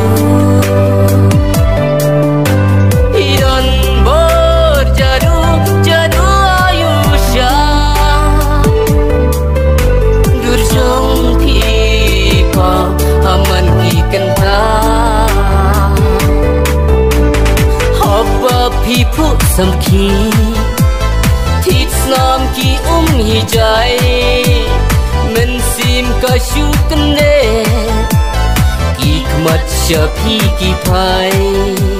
Dan berjadu ayusha Durjong pipa aman kikenta Haba pipu samki Tit snam ki hijai Mensim kasyukne Ikmat syapi ki pai